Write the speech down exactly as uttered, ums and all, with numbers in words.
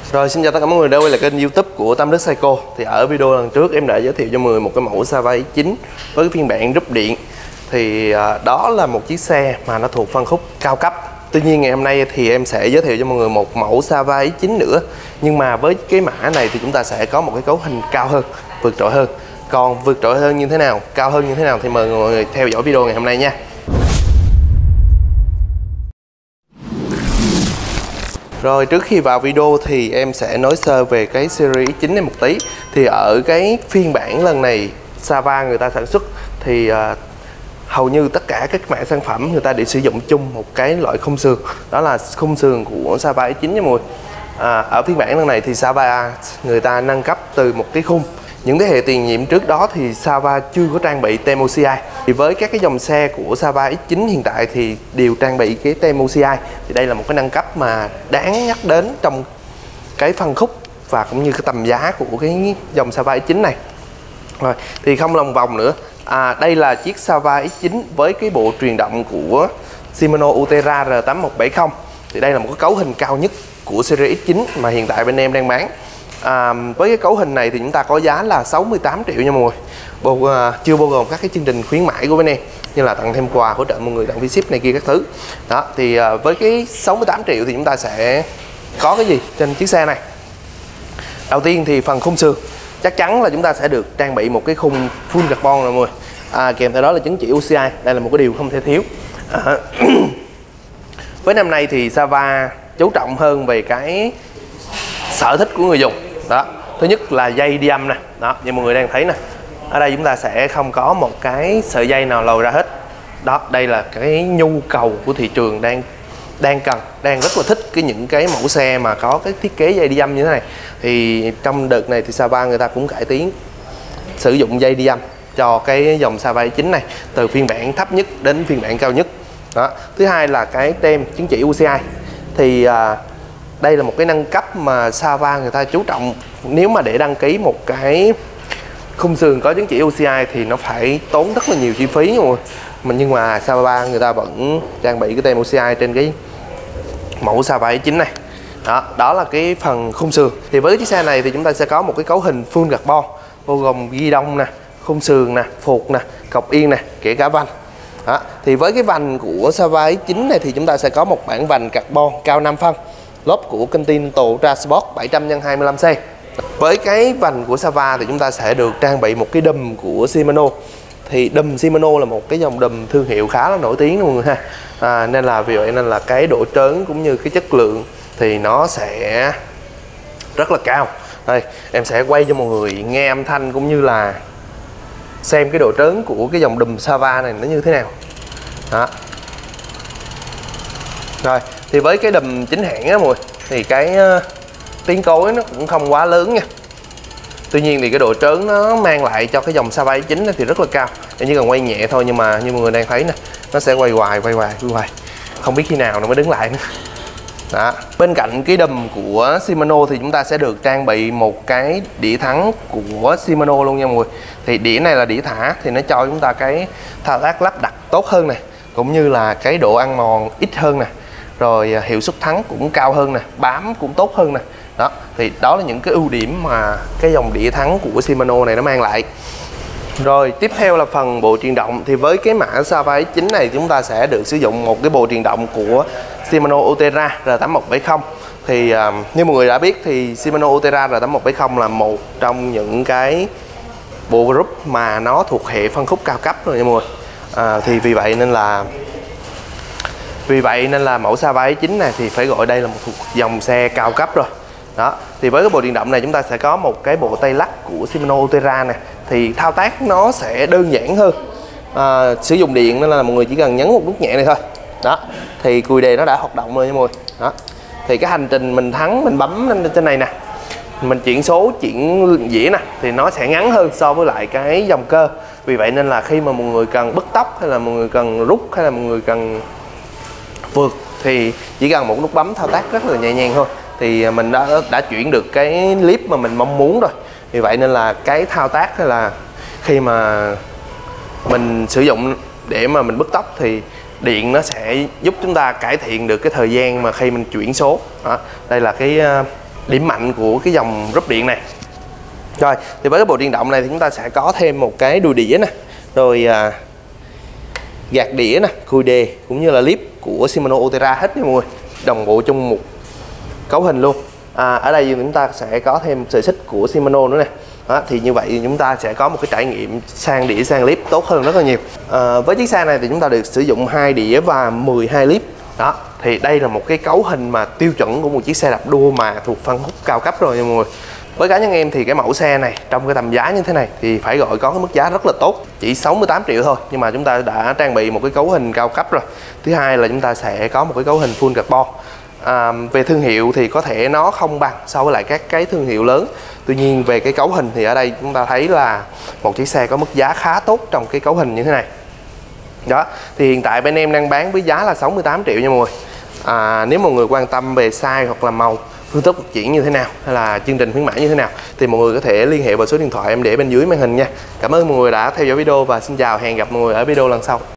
Rồi, xin chào tất cả mọi người đã quay lại kênh YouTube của Tâm Đức Cycle. Thì ở video lần trước em đã giới thiệu cho mọi người một cái mẫu Sava ích chín với cái phiên bản rúp điện. Thì à, đó là một chiếc xe mà nó thuộc phân khúc cao cấp. Tuy nhiên ngày hôm nay thì em sẽ giới thiệu cho mọi người một mẫu Sava ích chín nữa. Nhưng mà với cái mã này thì chúng ta sẽ có một cái cấu hình cao hơn, vượt trội hơn. Còn vượt trội hơn như thế nào, cao hơn như thế nào thì mời mọi người theo dõi video ngày hôm nay nha. Rồi, trước khi vào video thì em sẽ nói sơ về cái series ích chín này một tí. Thì ở cái phiên bản lần này Sava người ta sản xuất thì uh, hầu như tất cả các mã sản phẩm người ta đều sử dụng chung một cái loại khung sườn, đó là khung sườn của Sava ích chín nha mọi người. À, ở phiên bản lần này thì Sava người ta nâng cấp từ một cái khung. Những thế hệ tiền nhiệm trước đó thì Sava chưa có trang bị tem ô xê i. Thì với các cái dòng xe của Sava ích chín hiện tại thì đều trang bị cái tem ô xê i. Thì đây là một cái nâng cấp mà đáng nhắc đến trong cái phân khúc và cũng như cái tầm giá của cái dòng Sava ích chín này. Rồi, thì không lòng vòng nữa. À, đây là chiếc Sava ích chín với cái bộ truyền động của Shimano Ultegra R tám một bảy không. Thì đây là một cái cấu hình cao nhất của series ích chín mà hiện tại bên em đang bán. À, với cái cấu hình này thì chúng ta có giá là sáu mươi tám triệu nha mọi người. Bao, uh, chưa bao gồm các cái chương trình khuyến mãi của bên em như là tặng thêm quà, hỗ trợ mọi người tặng phí ship này kia các thứ. Đó, thì uh, với cái sáu mươi tám triệu thì chúng ta sẽ có cái gì trên chiếc xe này? Đầu tiên thì phần khung sườn chắc chắn là chúng ta sẽ được trang bị một cái khung full carbon rồi mọi người. À, kèm theo đó là chứng chỉ ô xê i, đây là một cái điều không thể thiếu. À, với năm nay thì Sava chú trọng hơn về cái sở thích của người dùng. Đó, thứ nhất là dây đi âm nè, đó như mọi người đang thấy nè. Ở đây chúng ta sẽ không có một cái sợi dây nào lồi ra hết. Đó, đây là cái nhu cầu của thị trường đang đang cần, đang rất là thích cái những cái mẫu xe mà có cái thiết kế dây đi âm như thế này. Thì trong đợt này thì Sava người ta cũng cải tiến sử dụng dây đi âm cho cái dòng Sava ích chín này, từ phiên bản thấp nhất đến phiên bản cao nhất. Đó, thứ hai là cái tem chứng chỉ ô xê i. Thì à, đây là một cái nâng cấp mà Sava người ta chú trọng. Nếu mà để đăng ký một cái khung sườn có chứng chỉ ô xê i thì nó phải tốn rất là nhiều chi phí rồi. Mình nhưng mà Sava người ta vẫn trang bị cái tem ô xê i trên cái mẫu Sava ích chín này. Đó, đó là cái phần khung sườn. Thì với chiếc xe này thì chúng ta sẽ có một cái cấu hình full carbon, bao gồm ghi đông nè, khung sườn nè, phuộc nè, cọc yên nè, kể cả vành. Đó, thì với cái vành của Sava ích chín này thì chúng ta sẽ có một bản vành carbon cao năm phân, lốp của Continental Ultra Sport bảy trăm nhân hai mươi lăm xăng-ti-mét. Với cái vành của Sava thì chúng ta sẽ được trang bị một cái đùm của Shimano. Thì đùm Shimano là một cái dòng đùm thương hiệu khá là nổi tiếng luôn ha. À, nên là vì vậy nên là cái độ trớn cũng như cái chất lượng thì nó sẽ rất là cao. Đây, em sẽ quay cho mọi người nghe âm thanh cũng như là xem cái độ trớn của cái dòng đùm Sava này nó như thế nào. Đó. Rồi, thì với cái đùm chính hãng á mọi người, thì cái uh, tiếng cối nó cũng không quá lớn nha. Tuy nhiên thì cái độ trớn nó mang lại cho cái dòng Sava ích chín thì rất là cao. Em chỉ cần quay nhẹ thôi, nhưng mà như mọi người đang thấy nè, nó sẽ quay hoài, quay hoài, quay hoài. Không biết khi nào nó mới đứng lại nữa. Đó. Bên cạnh cái đùm của Shimano thì chúng ta sẽ được trang bị một cái đĩa thắng của Shimano luôn nha mọi người. Thì đĩa này là đĩa thả thì nó cho chúng ta cái thao tác lắp đặt tốt hơn nè, cũng như là cái độ ăn mòn ít hơn nè, rồi hiệu suất thắng cũng cao hơn nè, bám cũng tốt hơn nè. Đó, thì đó là những cái ưu điểm mà cái dòng đĩa thắng của Shimano này nó mang lại. Rồi, tiếp theo là phần bộ truyền động. Thì với cái mã Sava ích chín này chúng ta sẽ được sử dụng một cái bộ truyền động của Shimano Ultegra R tám một bảy không. Thì uh, như mọi người đã biết thì Shimano Ultegra R tám một bảy không là một trong những cái bộ group mà nó thuộc hệ phân khúc cao cấp rồi nha mọi người. À, thì vì vậy nên là vì vậy nên là mẫu Sava ích chín này thì phải gọi đây là một thuộc dòng xe cao cấp rồi. Đó, thì với cái bộ truyền động này chúng ta sẽ có một cái bộ tay lắc của Shimano Ultegra này. Thì thao tác nó sẽ đơn giản hơn. À, sử dụng điện nên là mọi người chỉ cần nhấn một nút nhẹ này thôi. Đó, thì cùi đề nó đã hoạt động rồi nha mọi người. Đó, thì cái hành trình mình thắng, mình bấm lên trên này nè, mình chuyển số, chuyển dĩa nè, thì nó sẽ ngắn hơn so với lại cái dòng cơ. Vì vậy nên là khi mà mọi người cần bứt tốc, hay là mọi người cần rút, hay là mọi người cần vượt thì chỉ cần một nút bấm thao tác rất là nhẹ nhàng thôi thì mình đã đã chuyển được cái clip mà mình mong muốn rồi. Vì vậy nên là cái thao tác hay là khi mà mình sử dụng để mà mình bứt tốc thì điện nó sẽ giúp chúng ta cải thiện được cái thời gian mà khi mình chuyển số. Đó, đây là cái điểm mạnh của cái dòng rúp điện này. Rồi thì với cái bộ điện động này thì chúng ta sẽ có thêm một cái đùi đĩa nè, rồi à, gạt đĩa nè, cùi đề cũng như là clip của Shimano Ultegra hết nha mọi người, đồng bộ trong một cấu hình luôn. À, ở đây chúng ta sẽ có thêm sợi xích của Shimano nữa nè. Đó, thì như vậy chúng ta sẽ có một cái trải nghiệm sang đĩa sang clip tốt hơn rất là nhiều. À, với chiếc xe này thì chúng ta được sử dụng hai đĩa và mười hai clip. Đó, thì đây là một cái cấu hình mà tiêu chuẩn của một chiếc xe đạp đua mà thuộc phân khúc cao cấp rồi nha mọi người. Với cá nhân em thì cái mẫu xe này trong cái tầm giá như thế này thì phải gọi có cái mức giá rất là tốt, chỉ sáu mươi tám triệu thôi, nhưng mà chúng ta đã trang bị một cái cấu hình cao cấp rồi. Thứ hai là chúng ta sẽ có một cái cấu hình full carbon. À, về thương hiệu thì có thể nó không bằng so với lại các cái thương hiệu lớn, tuy nhiên về cái cấu hình thì ở đây chúng ta thấy là một chiếc xe có mức giá khá tốt trong cái cấu hình như thế này. Đó, thì hiện tại bên em đang bán với giá là sáu mươi tám triệu nha mọi người. À, nếu mọi người quan tâm về size hoặc là màu, phương thức vận chuyển như thế nào hay là chương trình khuyến mãi như thế nào thì mọi người có thể liên hệ vào số điện thoại em để bên dưới màn hình nha. Cảm ơn mọi người đã theo dõi video và xin chào, hẹn gặp mọi người ở video lần sau.